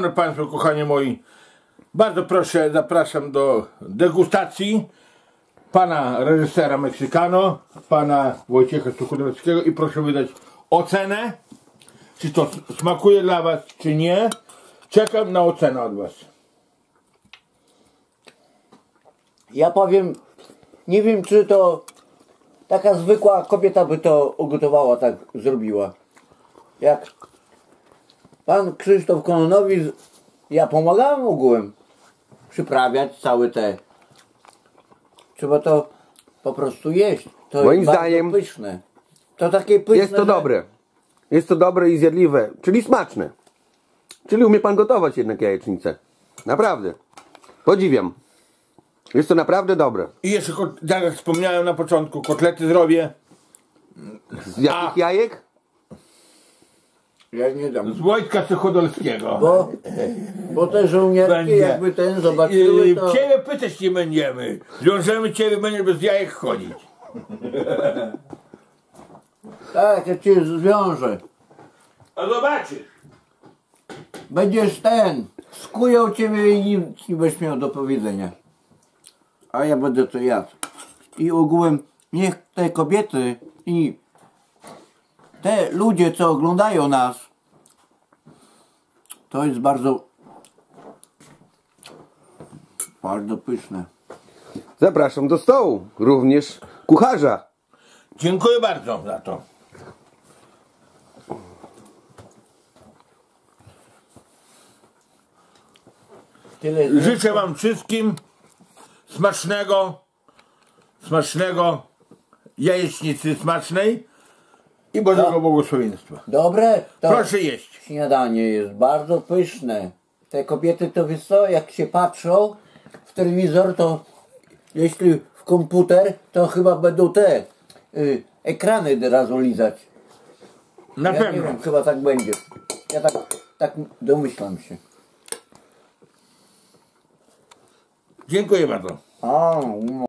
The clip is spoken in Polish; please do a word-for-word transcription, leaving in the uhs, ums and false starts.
Szanowni Państwo, kochani moi, bardzo proszę, zapraszam do degustacji pana reżysera Meksykano, pana Wojciecha Suchodolskiego i proszę wydać ocenę, czy to smakuje dla was, czy nie. Czekam na ocenę od was. Ja powiem, nie wiem, czy to taka zwykła kobieta by to ugotowała, tak zrobiła. Jak pan Krzysztof Kononowi, ja pomagałem ogółem przyprawiać całe te. Trzeba to po prostu jeść. To Moim jest zdaniem bardzo pyszne. To takie pyszne. jest to że... dobre. Jest to dobre i zjadliwe, czyli smaczne. Czyli umie pan gotować jednak jajecznicę. Naprawdę. Podziwiam. Jest to naprawdę dobre. I jeszcze, tak jak wspomniałem na początku, kotlety zrobię. Z jakich A. jajek? Ja nie dam. Z Wojtka Suchodolskiego. Bo, bo te żołnierki Będzie. jakby ten zobaczyły, I, to... Ciebie pytać nie będziemy. Zwiążemy ciebie, będziesz bez jajek chodzić. Tak, ja cię zwiążę. A zobaczysz. Będziesz ten, skują ciebie i nic nie będziesz miał do powiedzenia. A ja będę to jadł. I ogółem niech te kobiety i te ludzie, co oglądają nas, to jest bardzo, bardzo pyszne. Zapraszam do stołu. Również kucharza. Dziękuję bardzo za to. Tyle Życzę wam wszystkim smacznego, smacznego jajecznicy smacznej i Bożego No. błogosławieństwa. Dobre? To Proszę jeść. śniadanie jest bardzo pyszne. Te kobiety to wiesz co, jak się patrzą w telewizor, to jeśli w komputer, to chyba będą te y, ekrany teraz lizać. Na Ja nie pewno. wiem, chyba tak będzie. Ja tak, tak domyślam się. Dziękuję bardzo. A, no.